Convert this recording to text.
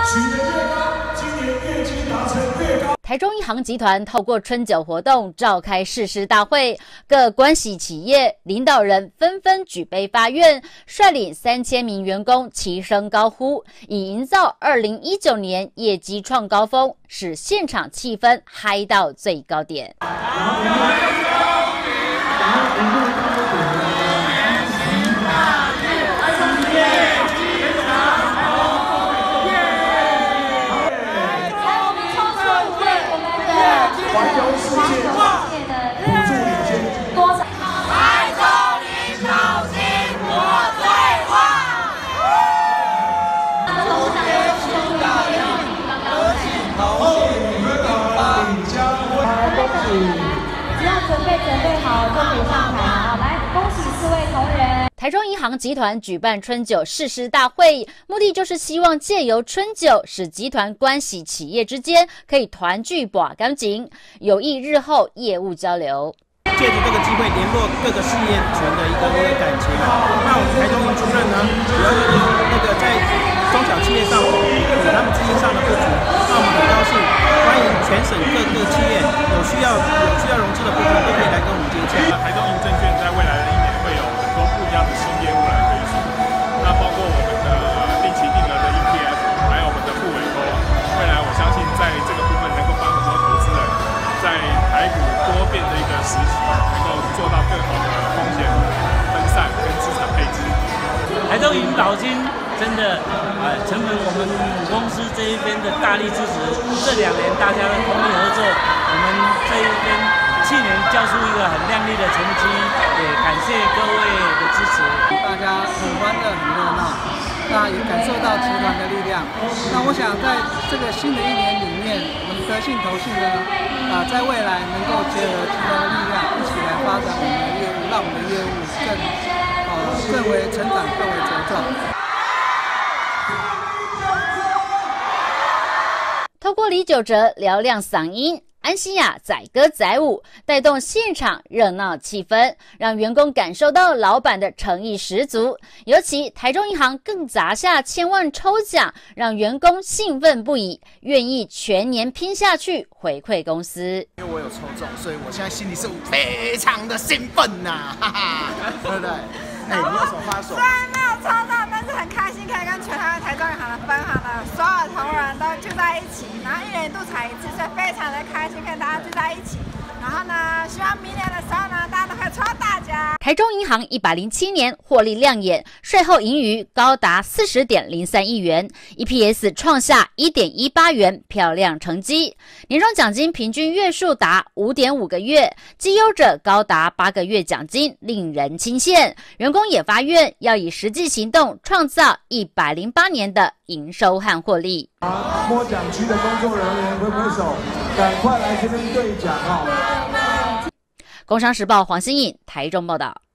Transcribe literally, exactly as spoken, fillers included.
取得越高，今年业绩达成越高。 台中银行集团透过春酒活动召开誓师大会，各关系企业领导人纷纷举杯发愿，率领三千名员工齐声高呼，以营造二零一九年业绩创高峰，使现场气氛嗨到最高点。 环游世界的补助领先多少？ 台中银脑筋我最旺。 恭喜大家，恭喜同学们的领奖会！ 恭喜！只要准备准备好就可以上台了。来，恭喜四位同仁。 台中银行集团举办春酒誓师大会，目的就是希望借由春酒，使集团关系企业之间可以团聚把干净，有益日后业务交流。 借着这个机会联络各个事业群的一个一个感情。那我们台中银主任呢，主要就是那个在中小企业上有他们资金上的不足，那我们很高兴，欢迎全省各个企业有需要有需要融资的部分都可以来跟我们接洽。 台中银证券在未来的一年会有很多不一样的新业务来推出，那包括我们的定期定额的 E T F， 还有我们的副委托。未来我相信在这个部分能够帮很多投资人在台股多变的一个时期，能够做到更好的风险分散跟资产配置。 台中银脑筋真的，呃，承蒙我们母公司这一边的大力支持，这两年大家的通力合作，我们这一边去年交出一个很亮丽的成绩，也感谢各位的支持。 大家很欢乐，很热闹，那也感受到集团的力量。那我想在这个新的一年里面，我们德信投信呢，啊、呃，在未来能够结合集团的力量，一起来发展我们的业务，让我们的业务更呃更为成长，更为茁壮。 透过李玖哲嘹亮嗓音，安心亚载歌载舞，带动现场热闹气氛，让员工感受到老板的诚意十足。尤其台中银行更砸下千万抽奖，让员工兴奋不已，愿意全年拼下去回馈公司。 因为我有抽中，所以我现在心里是非常的兴奋呐、啊，哈哈，对不对？哎、欸，你有什么话说？ 虽然没有抽到，但是很开心可以跟全台湾台中银行的分行的所有同仁都聚在一起，然后一年一度才一次，所以非常的开心跟大家聚在一起。然后呢，希望明年的时候呢，大家都可以抽到大奖。 台中银行一百零七年获利亮眼，税后盈余高达四十点零三亿元 ，E P S 创下一点一八元，漂亮成绩。年终奖金平均月数达五点五个月，绩优者高达八个月奖金，令人钦羡。员工也发愿要以实际行动创造一百零八年的营收和获利。 摸奖区的工作人员挥挥手，赶快来这边兑奖哦！ 工商时报黄欣颖台中报道。